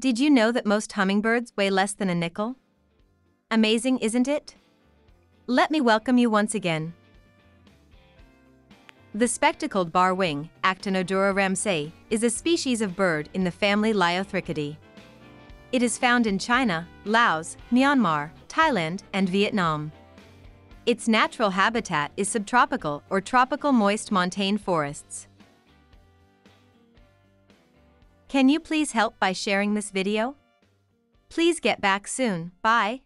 Did you know that most hummingbirds weigh less than a nickel? Amazing, isn't it? Let me welcome you once again. The spectacled barwing, Actinodura ramsayi, is a species of bird in the family Leiothrichidae. It is found in China, Laos, Myanmar, Thailand, and Vietnam. Its natural habitat is subtropical or tropical moist montane forests. Can you please help by sharing this video? Please get back soon. Bye.